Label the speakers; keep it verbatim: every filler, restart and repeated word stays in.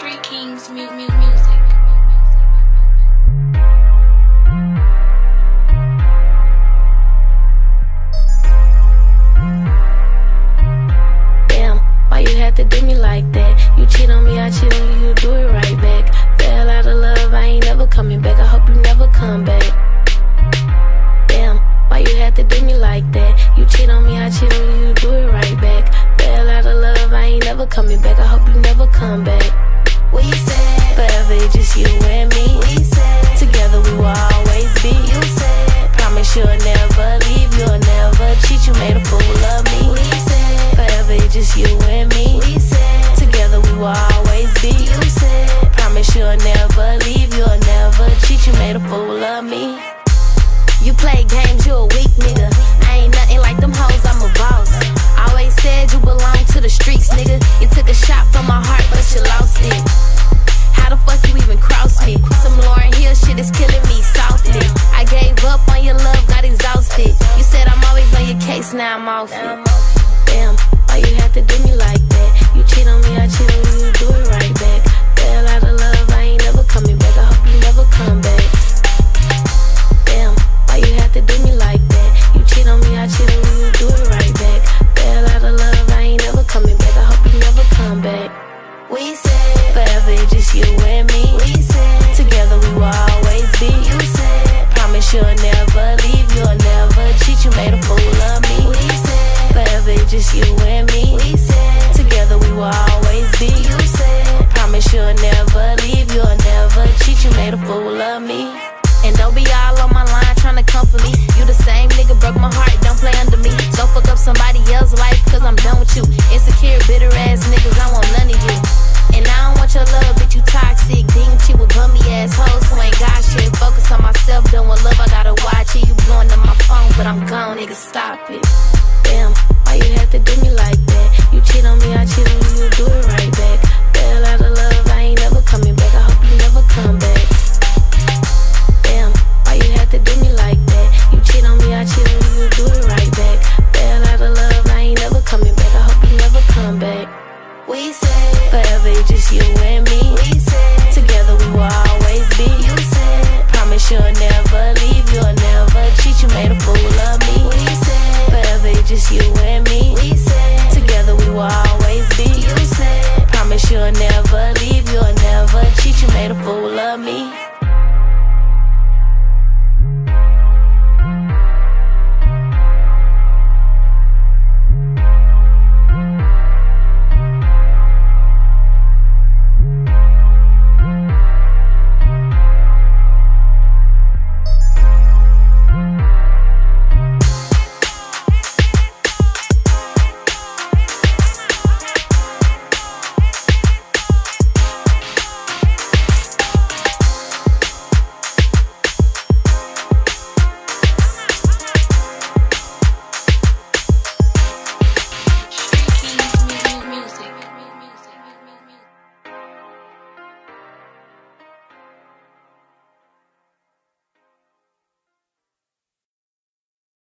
Speaker 1: Street Kings mu mu music.
Speaker 2: Damn, why you had to do me like that? You cheat on me, I cheat on you, you do it right back. Fell out of love, I ain't never coming back. I hope you never come back. Damn, why you had to do me like that? You cheat on me, I cheat on you, you do it right back. Fell out of love, I ain't never coming back. I hope you never come back.
Speaker 3: We said
Speaker 2: forever, it's just you and me.
Speaker 3: We said
Speaker 2: together we will always be.
Speaker 3: You said
Speaker 2: promise you'll never leave, you'll never cheat. You made a fool of me.
Speaker 3: We said
Speaker 2: forever, it's just you and me.
Speaker 3: We said
Speaker 2: together we will always be.
Speaker 3: You said
Speaker 2: promise you'll never leave, you'll never cheat. You made a fool of me.
Speaker 3: you play games, you a weak nigga. I ain't nothing like them hoes, I'm a boss. Always said you belong to the streets, nigga. You took a shot from my heart, but you lost it. How the fuck you even cross me? Some Lauryn Hill shit is killing me softly. I gave up on your love, got exhausted. You said I'm always on your case, now I'm off it.